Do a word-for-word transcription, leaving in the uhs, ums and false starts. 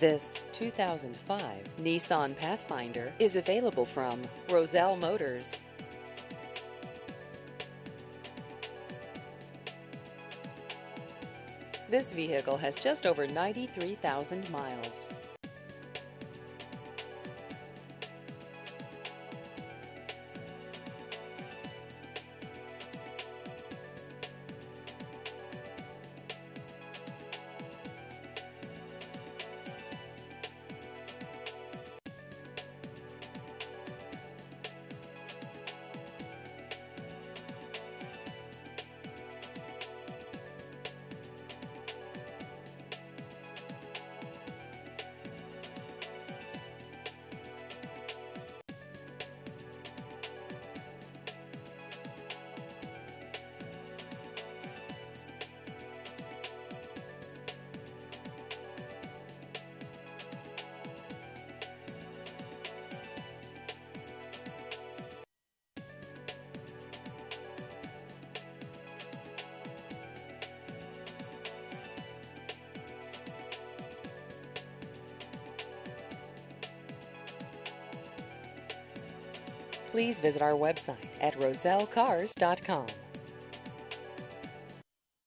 This two thousand five Nissan Pathfinder is available from Roselle Motors. This vehicle has just over ninety-three thousand miles. Please visit our website at roselle cars dot com.